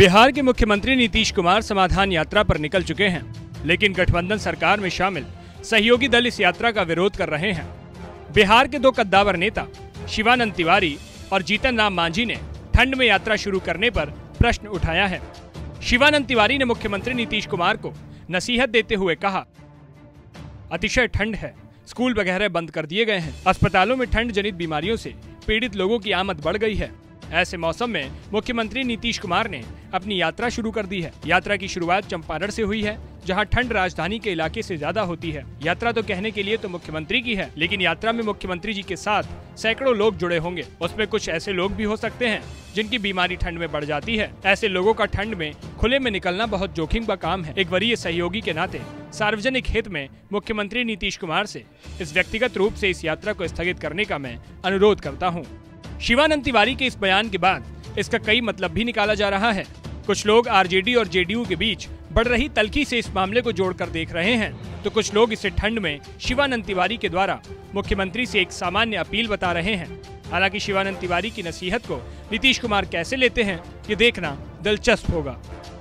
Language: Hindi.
बिहार के मुख्यमंत्री नीतीश कुमार समाधान यात्रा पर निकल चुके हैं, लेकिन गठबंधन सरकार में शामिल सहयोगी दल इस यात्रा का विरोध कर रहे हैं। बिहार के दो कद्दावर नेता शिवानंद तिवारी और जीतन राम मांझी ने ठंड में यात्रा शुरू करने पर प्रश्न उठाया है। शिवानंद तिवारी ने मुख्यमंत्री नीतीश कुमार को नसीहत देते हुए कहा, अतिशय ठंड है, स्कूल वगैरह बंद कर दिए गए हैं, अस्पतालों में ठंड जनित बीमारियों से पीड़ित लोगों की आमद बढ़ गई है। ऐसे मौसम में मुख्यमंत्री नीतीश कुमार ने अपनी यात्रा शुरू कर दी है। यात्रा की शुरुआत चंपारण से हुई है, जहां ठंड राजधानी के इलाके से ज्यादा होती है। यात्रा तो कहने के लिए तो मुख्यमंत्री की है, लेकिन यात्रा में मुख्यमंत्री जी के साथ सैकड़ों लोग जुड़े होंगे। उसमें कुछ ऐसे लोग भी हो सकते हैं जिनकी बीमारी ठंड में बढ़ जाती है। ऐसे लोगों का ठंड में खुले में निकलना बहुत जोखिम का काम है। एक वरीय सहयोगी के नाते सार्वजनिक हित में मुख्यमंत्री नीतीश कुमार से इस व्यक्तिगत रूप से इस यात्रा को स्थगित करने का मैं अनुरोध करता हूँ। शिवानंद तिवारी के इस बयान के बाद इसका कई मतलब भी निकाला जा रहा है। कुछ लोग आरजेडी और जेडीयू के बीच बढ़ रही तल्खी से इस मामले को जोड़कर देख रहे हैं, तो कुछ लोग इसे ठंड में शिवानंद तिवारी के द्वारा मुख्यमंत्री से एक सामान्य अपील बता रहे हैं। हालांकि शिवानंद तिवारी की नसीहत को नीतीश कुमार कैसे लेते हैं, ये देखना दिलचस्प होगा।